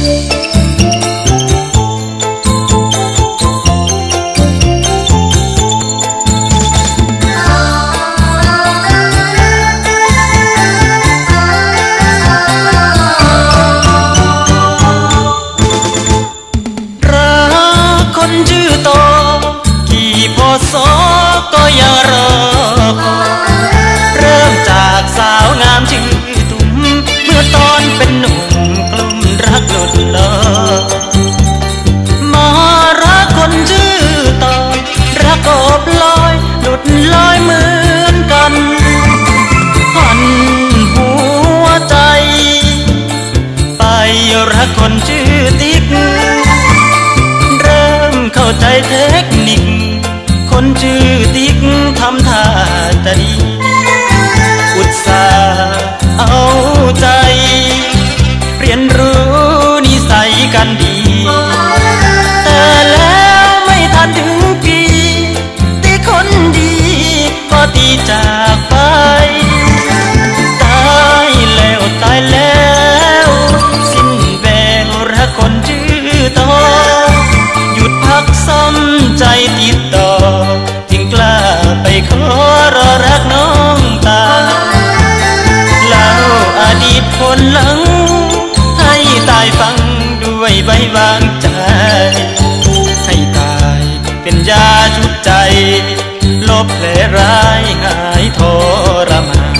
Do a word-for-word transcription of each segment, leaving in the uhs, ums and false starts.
สอก็ยังรอเริ่มจากสาวงามชื่อตุ้มเมื่อตอนเป็นหนุ่มกลุ่มรักหลุดลอยมารักคนชื่อตอนรักโอบลอยหลุดลอยเหมือนกันหันหัวใจไปรักคนชื่อติ๊กเริ่มเข้าใจเทคนิคคนชื่อติ๊กทำท่าจะดีอุตส่าห์เอาใจเรียนรู้นิสัยกันดีแต่แล้วไม่ทันถึงปีที่คนดีก็ตีจากไปตายแล้วตายแล้วสิ้นแววรักคนชื่อต่อหยุดพักซ้ำใจติดต่อจึงกล้าไปขอรอรักน้องตาเล่าอดีตคนหลังให้ตายฟังด้วยใบวางใจให้ตายเป็นยาชุบใจลบแผลร้ายหายทรมาน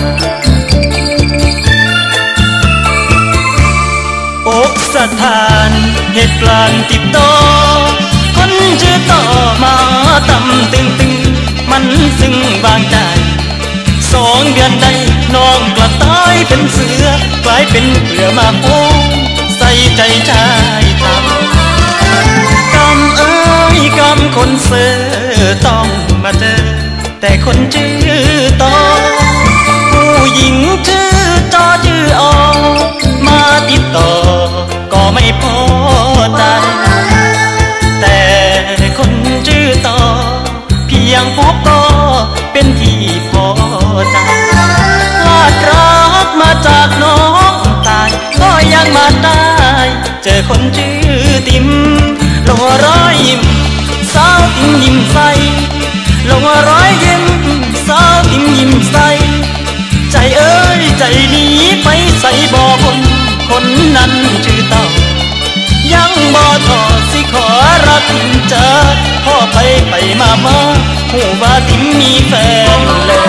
อกสถานเหตุกลางติดต่อคนชื่อต่อมาตำตึงตึงมันซึ่งบางใจสองเดือนใดน้องกลับตายเป็นเสือกลายเป็นเปลือกมาโอ้ใส่ใจชายทำกรรมเอ้ยกรรมคนเสือต้องมาเจอแต่คนชื่อต่อผู้หญิงชื่อจอชื่ออมาติดต่อก็ไม่พอใจแต่คนชื่อต่อเพียงพบก็เป็นที่พอใจพลาดรักมาจากน้องตายก็ยังมาได้เจอคนชื่อติ๋มลงรอยยิ้มสาวติ๋มยิ้มใสลงรอยยิ้มสาวติ๋มยิ้มใสใจเอ้ยใจนี้ไปใส่บ่อคนคนนั้นชื่อต่อยังบ่ทอสิขอรักติ๋มเจอพ่อไปไปมามาหูว่าติ๋มมีแฟนเลย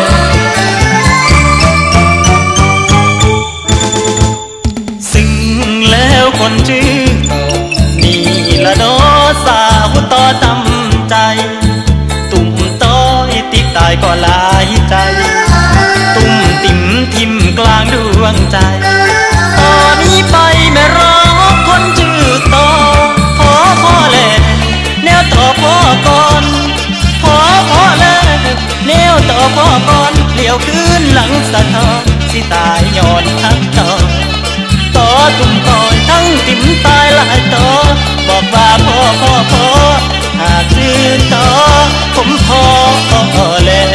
ซึ่งแล้วคนชื่อต่อนี่ละน้อสาวต่อจำใจตุ่มต้อยติดตายก็หลายใจตุ่มติ๋มทิ่มกลางดวงใจตอนนี้ไปไม่รอคนชื่อต่อพอพอแลแนวต่อพอก่อนพอพอแลแนวต่อพอก่อนเลี้ยวขึ้นหลังสะท้อนสิตายย้อนทักต่อต่อตุ่มต่อยทั้งติ๋มตายหลายต่อบอกว่าพ่อพ่อพ่อหากชื่อต่อผมพอแล้ว